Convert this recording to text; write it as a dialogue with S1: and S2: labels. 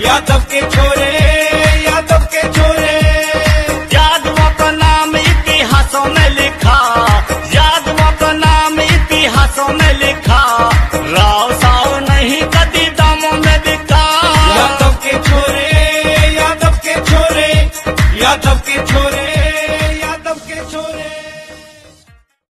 S1: यादव के छोरे, यादव के छोरे।
S2: यादवों का नाम इतिहासों में लिखा, यादवों का नाम इतिहासों में लिखा। राव साव नहीं कदी दामों में बिका।
S1: यादव के छोरे, यादव के छोरे, यादव के छोरे।